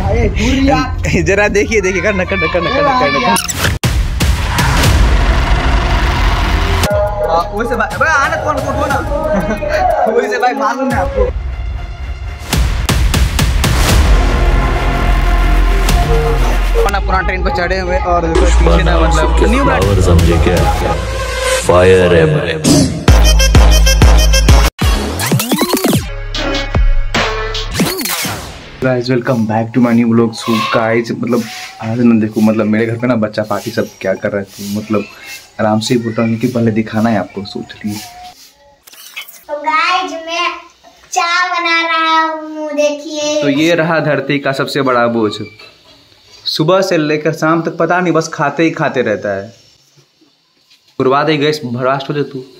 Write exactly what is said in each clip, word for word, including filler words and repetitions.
जरा देखिए देखिए करना करना करना करना करना वैसे भाई आना कौन फोटो ना वैसे भाई मालूम है आपको अपना पुराना ट्रेन पर चढ़े हुए और पीछे ना मतलब न्यू पावर समझे क्या फायर है भाई। Guys welcome back to my new vlog. So guys मतलब आज ना देखो मतलब मेरे घर पे ना बच्चा पार्टी सब क्या कर रहे थे मतलब आराम से बोल रहा हूँ कि पहले दिखाना है आपको। सोच रही तो गाइस मैं चाय बना रहा हूँ देखिए। तो ये रहा धरती का सबसे बड़ा बोझ, सुबह से लेकर शाम तक पता नहीं बस खाते ही खाते रहता है। पुरवा दे गैस भरास्ट हो जा तू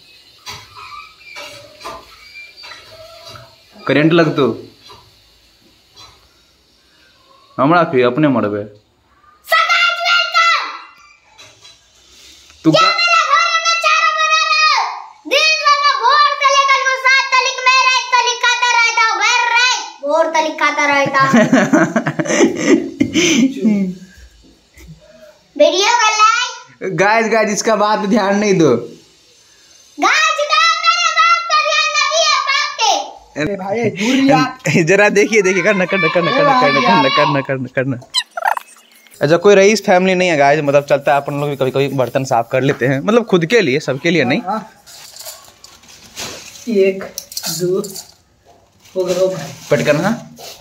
करेंट लग तो हमरा के अपने मरबे तू क्या मेरा घर में चार बना रहा दिन भर में भोर से लेकर को सात तलिक में रात तलिक खाता रहता हूं भर रात भोर तलिक खाता रहता वीडियो को लाइक गाइस गाइस इसका बात पे ध्यान नहीं दो गाइस का मेरे बात पे ध्यान नहीं है बाप के अरे भाई दूरिया जरा देखिए देखिए करना करना करना करना करना करना करना करना करना अच्छा कोई रईस फैमिली नहीं है गाइस मतलब चलता है अपन लोग भी कभी कभी बर्तन साफ कर लेते हैं मतलब खुद के लिए सबके लिए नहीं। एक दो हो गया भाई पट करना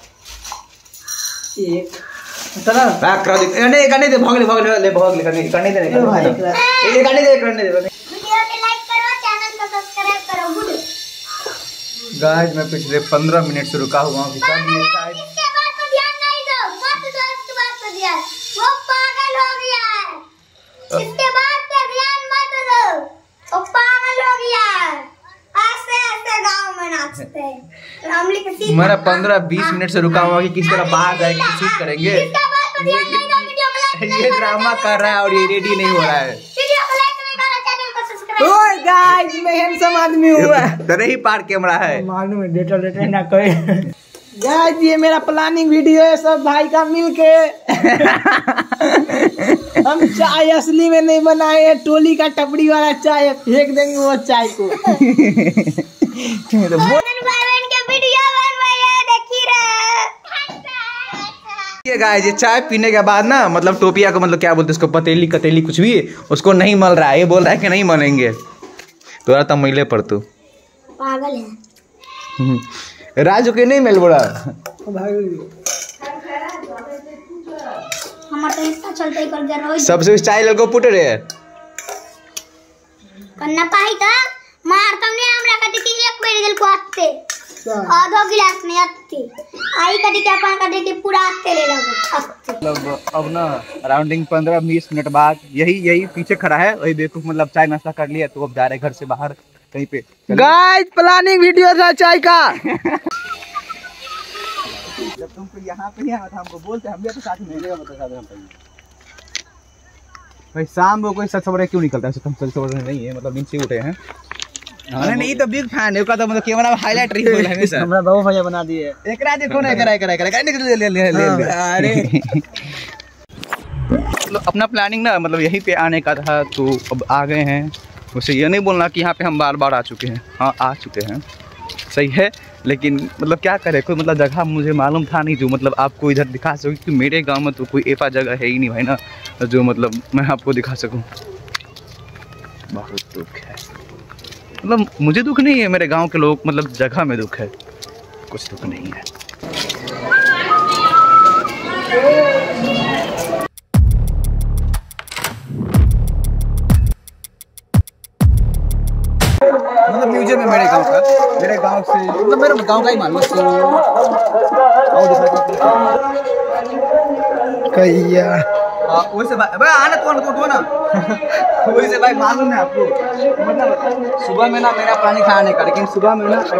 एक चला बैक करा दे नहीं करने दे भाग ले भाग ले ले भाग ले करने करने दे नहीं भाई ये करने दे करने दे वीडियो को लाइक करो चैनल को सब्सक्राइब करो गुड गाइस मैं पिछले पंद्रह मिनट से रुका हुआ हूं कि कब ये शायद इसके बात पे ध्यान नहीं दो मत दो इसके बात पे ध्यान वो पागल हो गया है इसके बात पे ध्यान मत दो वो पागल हो गया है ऐसे ऐसे गांव में नाचते हैं रामली के सीधा मेरा पंद्रह बीस मिनट से रुका हुआ कि किस तरह बाहर जाएंगे शूट करेंगे इसके बात पे ध्यान नहीं दो वीडियो को लाइक ये ड्रामा कर रहा है और ये रेडी नहीं हो रहा है वीडियो को लाइक नहीं करना चैनल को सब्सक्राइब ओए गाइस मैं हैंडसम आदमी हूं तेरे ही पार कैमरा है मालूम है डेटा डेटा ना कोई गाइस ये मेरा प्लानिंग वीडियो है सब भाई का मिलके हम चाय असली में नहीं बनाए हैं टोली का टपड़ी वाला चाय फेंक देंगे वो चाय को तो ये गाइस ये चाय पीने के बाद ना मतलब टोपिया को मतलब क्या बोलते हैं उसको पतेली कतेली कुछ भी उसको नहीं मल रहा है ये बोल रहा है कि नहीं मलेंगे तो तब मैले पर तू पागल है राजू के नहीं मिल बोला सबसे स्टाइल को पुट रहे करना पाई था मार तुमने हमरा कटी की एक बेर दिल को आते आधा गिलास में आते आई कटी के अपन कटी के पूरा आते ले लगो मतलब अब ना अराउंडिंग पंद्रह बीस मिनट बाद यही यही पीछे खड़ा है वही देखो मतलब चाय नाश्ता कर लिया तो अब जा रहे घर से बाहर कहीं पे गाइस प्लानिंग वीडियो था चाय का जब तुमको यहाँ पे नहीं आया था हमको बोलते हम भी तो साथ में रहेगा मतलब साथ में भाई शाम को कोई सच खबर क्यों निकलता है तुम सच खबर नहीं है मतलब नीचे उठे हैं अरे नहीं तो बिग फैन है का तो मतलब कैमरा में हाईलाइट रही है हमेशा हमरा बाबू भैया बना दिए एकरा देखो ना एकरा एकरा एकरा निकल ले ले ले अरे मतलब अपना प्लानिंग ना मतलब यहीं पे आने का था तो अब आ गए हैं उसे ये नहीं बोलना कि यहाँ पे हम बार बार आ चुके हैं हाँ आ चुके हैं सही है लेकिन मतलब क्या करें कोई मतलब जगह मुझे मालूम था नहीं जो मतलब आपको इधर दिखा सकूँ क्योंकि मेरे गांव में तो कोई ऐसा जगह है ही नहीं भाई ना जो मतलब मैं आपको दिखा सकूँ। बहुत दुख है मतलब मुझे दुख नहीं है मेरे गांव के लोग मतलब जगह में दुख है कुछ दुख नहीं है। मतलब म्यूजियम है मेरे गांव का मेरे गांव से मतलब मेरे गांव का ही मालूम है कैया वैसे भाई आना कौन कौन ना वैसे भाई मालूम है आपको मतलब सुबह में ना मेरा पानी खाने का लेकिन सुबह में ना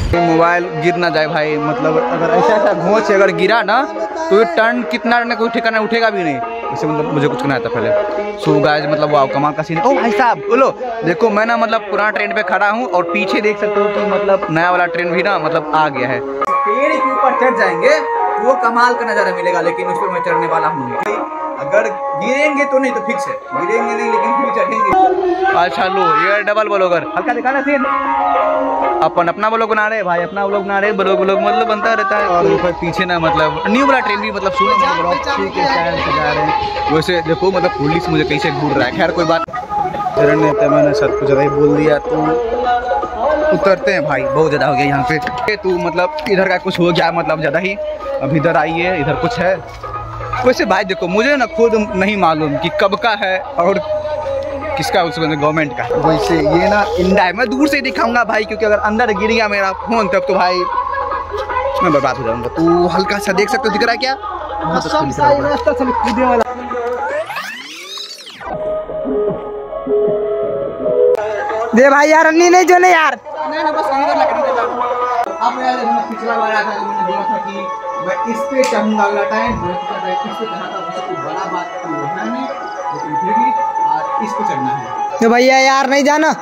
मोबाइल गिर ना जाए भाई, मतलब अगर ऐसा ऐसा घोंच से अगर गिरा ना तो ये टर्न कितना ने कोई ठिकाना उठेगा भी नहीं। इससे मतलब मुझे कुछ करना था पहले। सो गाइस मतलब वाह कमाल का सीन। ओ भाई साहब बोलो, देखो मैं ना मतलब पुराना ट्रेन पे खड़ा हूँ और पीछे देख सकते हो कि मतलब नया वाला ट्रेन भी ना मतलब आ गया है। पेड़ के ऊपर चढ़ जाएंगे वो कमाल का नज़ारा मिलेगा, लेकिन उस पर मैं चढ़ने वाला हूँ। अगर गिरेंगे तो नहीं तो फिक्स है, गिरेंगे नहीं लेकिन फिर चढ़ेंगे। अच्छा लो ये डबल ब्लॉगर हल्का दिखाना सीन। अपन अपना ब्लॉग बना रहे भाई, अपना ब्लॉग बना रहे, ब्लॉग ब्लॉग मतलब बनता रहता है। और ऊपर पीछे ना मतलब न्यू वाला ट्रेन भी मतलब सुनो मतलब ब्लॉग ठीक है स्टाइल से जा रहे हैं। वैसे देखो मतलब पुलिस मुझे कैसे घूर रहा है। खैर कोई बात नहीं, मैंने सब कुछ ज़्यादा ही बोल दिया। तो उतरते हैं भाई, बहुत ज़्यादा हो गया यहाँ पे। तू मतलब इधर का कुछ हो गया मतलब ज़्यादा ही। अब इधर आइए, इधर कुछ है। वैसे भाई देखो मुझे ना खुद नहीं मालूम कि कब का है और किसका, उसमें गवर्नमेंट का। वैसे ये ना इंडा है, मैं दूर से ही दिखाऊंगा भाई, क्योंकि अगर अंदर गिर गया मेरा फोन तब तो भाई मैं बर्बाद हो जाऊंगा। तो हल्का सा देख सकते हो दिख रहा है क्या, दे भाई यार अन्नी नहीं जो नहीं यार। नहीं ना बस अब यार पिछला बार आया था तो मैंने बोला था कि मैं इस पे चढ़ूंगा अगला टाइम, मैं इस पे चढ़ा था, मुझे कोई बड़ा बात तो है नहीं, लेकिन फिर भी आज इस पे चढ़ना है। तो भैया यार नहीं जाना।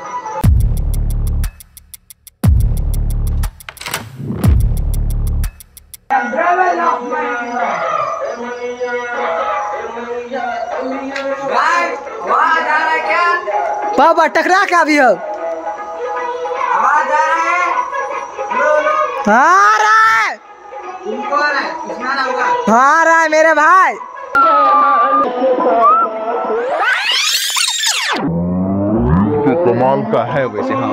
आवाज आ रहा है क्या? बाबा टकरा क्या भी हो? आवाज आ रहा है? आ रहा है, तुमको आ रहा है? किसमें आना होगा? आ रहा है मेरे भाई। कमाल का है वैसे। हाँ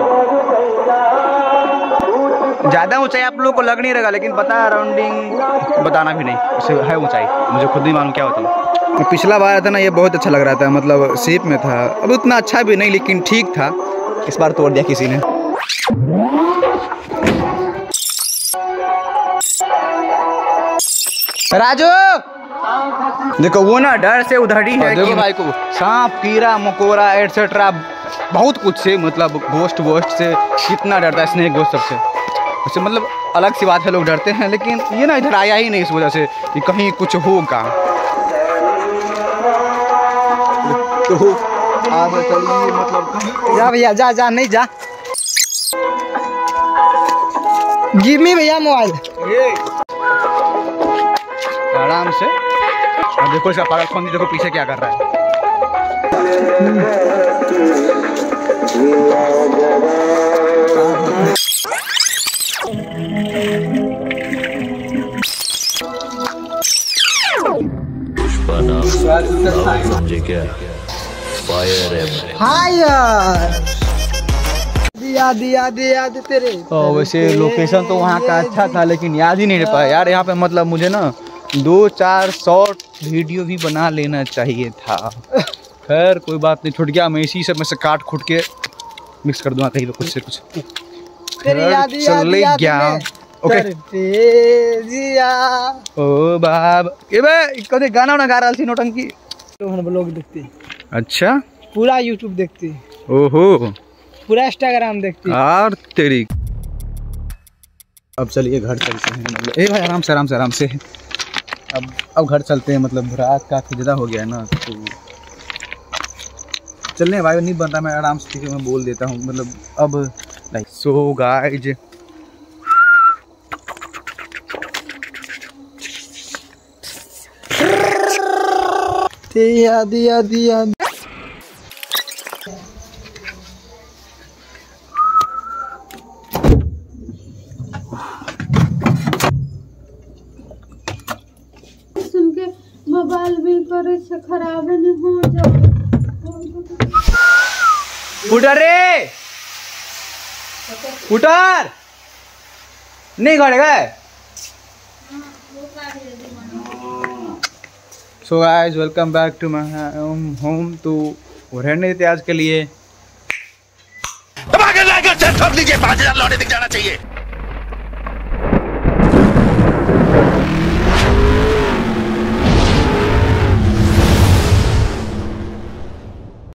ज़्यादा ऊंचाई आप लोगों को लग नहीं रहेगा, लेकिन पता है राउंडिंग बताना भी नहीं, उसे है ऊंचाई मुझे खुद नहीं मालूम क्या होता है। पिछला बार आया था ना ये बहुत अच्छा लग रहा था, मतलब शेप में था। अब उतना अच्छा भी नहीं लेकिन ठीक था। इस बार तोड़ दिया किसी ने। राजू देखो वो ना डर से उधर ही है। देखो भाई को सांप कीड़ा मकोड़ा एटसेट्रा बहुत कुछ से मतलब गोश्त वोस्ट से कितना डरता है, स्नेक गोश्त सबसे। उससे मतलब अलग सी बात है, लोग डरते हैं, लेकिन ये ना इधर आया ही नहीं इस वजह से कि कहीं कुछ होगा। तो आगे चलिए मतलब कहीं जा भैया जा जा नहीं जा। गिव मी भैया मोबाइल। आराम से। और देखो इसका पागलपंती देखो पीछे क्या कर रहा है। पुष्पा नाम समझे क्या? फायर है फायर दिया दिया दिया दे तेरे। और वैसे लोकेशन तो वहाँ का अच्छा था, लेकिन याद ही नहीं रह पाया यार। यहाँ पे मतलब मुझे ना दो चार शॉर्ट वीडियो भी बना लेना चाहिए था। खैर कोई बात नहीं, छूट गया। मैं इसी सब में से काट खुट के मिक्स कर दूंगा कहीं तो कुछ से कुछ। चले गया ओके ओ बाब ए बे कदे गाना ना गा रहा थी नौटंकी। तो हम लोग देखते, अच्छा पूरा यूट्यूब देखते, ओहो पूरा इंस्टाग्राम देखते। और तेरी अब चलिए घर चलते हैं। मतलब ए भाई आराम से आराम से आराम से। अब अब घर चलते हैं, मतलब रात काफ़ी ज़्यादा हो गया है ना, तो चलने भाई नहीं बनता। मैं आराम से मैं बोल देता हूँ मतलब अब लाइक सो गाइज। दिया दिया दिया मोबाइल भी करे से खराब नहीं हो जाओ। उठर रे उठर नहीं गड़ेगा। So guys welcome back to my home. तो रहने देते आज के लिए। पाँच हजार लौटे दिख जाना चाहिए।